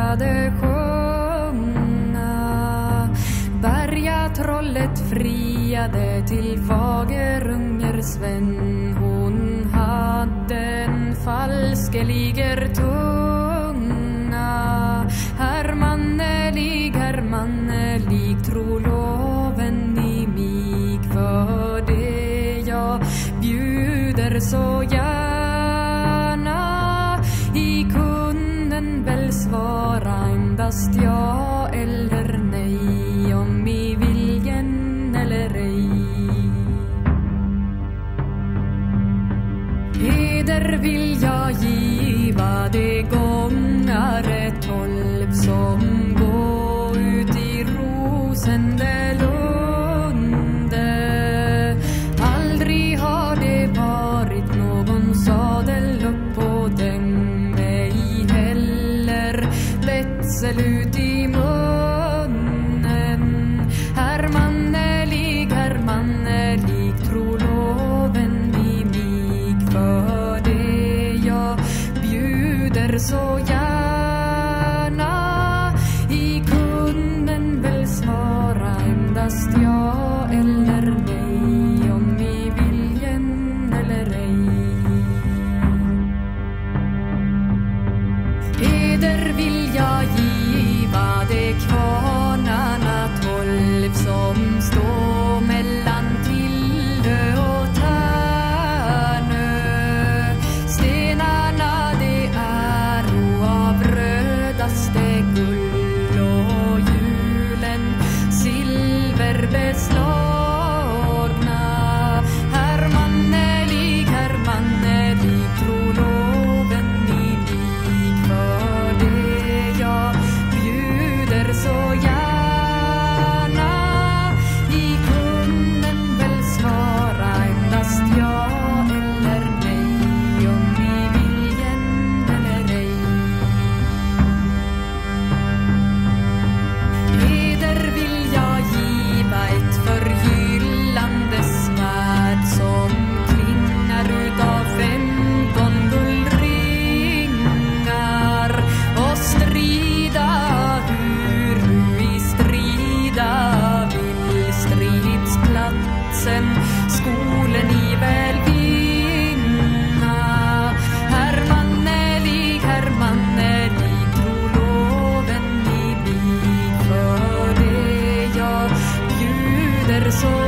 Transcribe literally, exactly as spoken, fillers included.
började sjunga. Bergatrollet friade till Fagerunger Sven. Hon hade en falskeliger tunga. Hermannelig, hermannelig, tro loven i mig. För det jag bjuder så gärna. I kunden väl svara endast ja eller nej. Om i viljen eller ej. Heder vill jag giva det gångare tolv som gå ut i Rosendelunde. Aldrig har det varit någon sadel upp på den, ej heller betsel ut i munnen. Hermannelig, hermannelig, tro loven i mig. För det jag bjuder så gärna. I kunden väl svara endast ja eller nej. Om i viljen eller ej. Heder vill jag giva det kvarnarna tolv som står mellan Tillö och Tärnö. Stenarna det är av rödaste guld och julen silverbeslagna. Hermannelig, hermannelig, tro loven i mig. För det jag bjuder så gärna. I kunden väl svara endast ja eller nej. Om i viljen eller ej. Heder vill jag giva ett förgyllande svärd som klingar utav femton guldringar. Och strida hur du i strida vill. Stridsplatsen skolen i väl vinna. Hermannelig, hermannelig, tro loven i mig. För det jag bjuder så